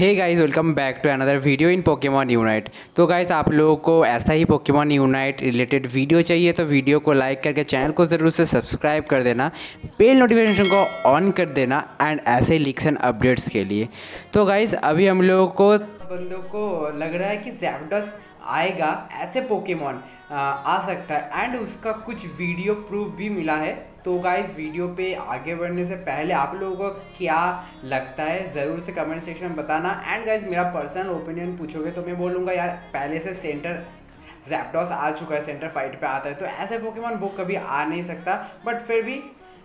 Hey guys, welcome back to another video in Pokemon Unite. तो guys, आप लोगों को ऐसा ही पोकेमॉन यूनाइट रिलेटेड वीडियो चाहिए तो वीडियो को लाइक करके चैनल को ज़रूर से सब्सक्राइब कर देना, बेल नोटिफिकेशन को ऑन कर देना एंड ऐसे लीक्स एंड अपडेट्स के लिए। तो गाइस, अभी हम लोगों को बंदों को लग रहा है कि ज़ैप्डोस आएगा, ऐसे पोकेमॉन आ सकता है एंड उसका कुछ वीडियो प्रूफ भी मिला है। तो गाइस, वीडियो पे आगे बढ़ने से पहले आप लोगों को क्या लगता है ज़रूर से कमेंट सेक्शन में बताना। एंड गाइस, मेरा पर्सनल ओपिनियन पूछोगे तो मैं बोलूँगा यार, पहले से सेंटर ज़ैप्डोस आ चुका है, सेंटर फाइट पे आता है, तो ऐसे पोकेमॉन वो कभी आ नहीं सकता। बट फिर भी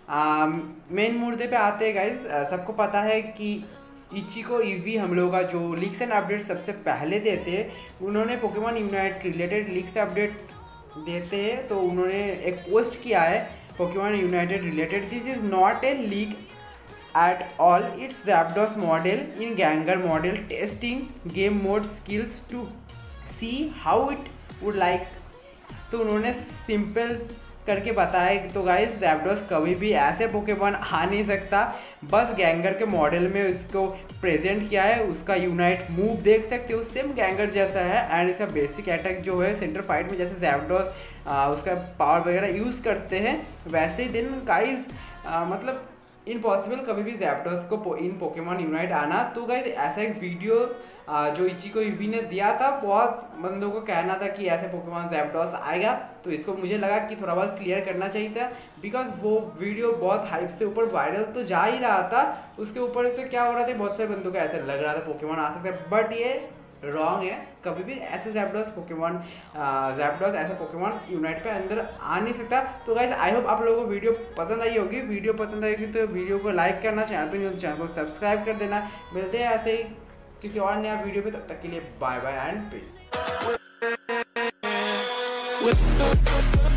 मेन मुद्दे पे आते हैं गाइस। सबको पता है कि इचिको ईवी हम लोगों का जो लीक्स एंड अपडेट सबसे पहले देते हैं, उन्होंने Pokemon Unite related leaks update देते हैं। तो उन्होंने एक पोस्ट किया है Pokemon United related, this is not a leak at all, it's Zapdos model in Gengar model testing game mode skills to see how it would like. तो उन्होंने simple करके बताया। तो गाइस, ज़ैप्डोस कभी भी ऐसे पोकेमॉन आ नहीं सकता, बस गैंगर के मॉडल में इसको प्रेजेंट किया है। उसका यूनाइट मूव देख सकते हो, सेम गैंगर जैसा है एंड इसका बेसिक अटैक जो है सेंटर फाइट में जैसे ज़ैप्डोस उसका पावर वगैरह यूज़ करते हैं वैसे ही। दिन गाइस, मतलब इम्पॉसिबल कभी भी ज़ैप्डोस को इन पोकेमॉन यूनाइट आना। तो गाइस, ऐसा एक वीडियो जो इचिको ईवी ने दिया था, बहुत बंदों को कहना था कि ऐसे पोकेमॉन ज़ैप्डोस आएगा, तो इसको मुझे लगा कि थोड़ा बहुत क्लियर करना चाहिए था, बिकॉज वो वीडियो बहुत हाइप से ऊपर वायरल तो जा ही रहा था। उसके ऊपर से क्या हो रहा था, बहुत सारे बंदों को ऐसा लग रहा था पोकेमॉन आ सकता है, बट ये रॉन्ग है। कभी भी ऐसे ज़ैप्डोस ऐसा पोकेमॉन यूनाइट पे अंदर आ नहीं सकता। तो गाइस, आई होप आप लोगों को वीडियो पसंद आई होगी। वीडियो पसंद आई होगी तो वीडियो को लाइक करना, चैनल पे नहीं हो तो चैनल को सब्सक्राइब कर देना। मिलते हैं ऐसे ही किसी और नया वीडियो पे, तब तक के लिए बाय बाय एंड पीस।